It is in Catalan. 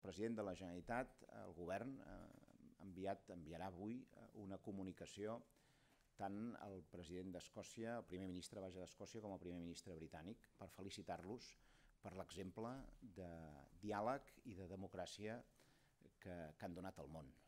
president de la Generalitat, el govern, enviarà avui una comunicació tant al president d'Escòcia, el primer ministre d'Escòcia, com al primer ministre britànic, per felicitar-los per l'exemple de diàleg i de democràcia que han donat al món.